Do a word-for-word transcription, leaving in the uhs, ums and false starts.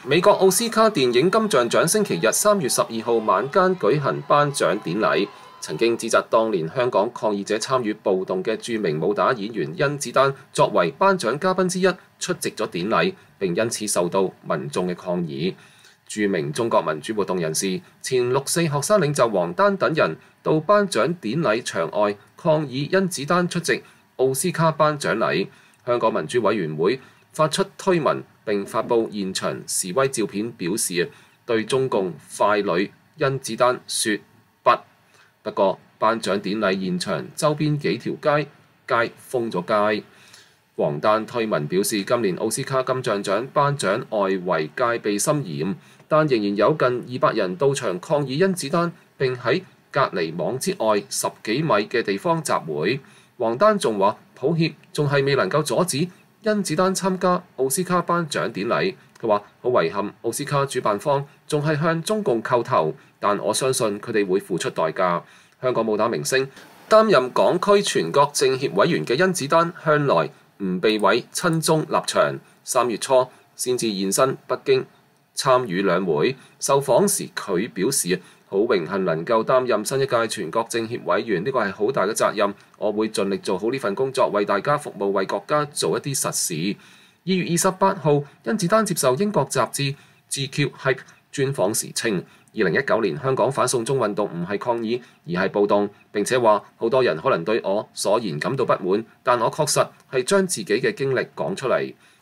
美國奧斯卡電影金像獎星期日三月十二號晚間舉行頒獎典禮，曾經指責當年香港抗議者參與暴動嘅著名武打演員甄子丹作為頒獎嘉賓之一出席咗典禮，並因此受到民眾嘅抗議。著名中國民主活動人士、前六四學生領袖王丹等人到頒獎典禮場外抗議甄子丹出席奧斯卡頒獎禮。香港民主委員會發出推文並發布現場示威照片，表示對中共傀儡甄子丹說不。不過，頒獎典禮現場周邊幾條街街封咗街。王丹推文表示，今年奧斯卡金像獎頒獎外圍戒備森嚴，但仍然有近二百人到場抗議甄子丹，並喺隔離網之外十幾米嘅地方集會。王丹仲話抱歉，仲係未能夠阻止甄子丹參加奧斯卡頒獎典禮。佢話好遺憾，奧斯卡主辦方仲係向中共叩頭，但我相信佢哋會付出代價。香港武打明星、擔任港區全國政協委員嘅甄子丹，向來唔避諱親中立場。三月初先至現身北京參與兩會，受訪時佢表示好榮幸能夠擔任新一屆全國政協委員，呢個係好大嘅責任，我會盡力做好呢份工作，為大家服務，為國家做一啲實事。二月二十八號，甄子丹接受英國雜誌 G Q Hype 專訪時稱，二零一九年香港反送中運動唔係抗議，而係暴動。並且話好多人可能對我所言感到不滿，但我確實係將自己嘅經歷講出嚟。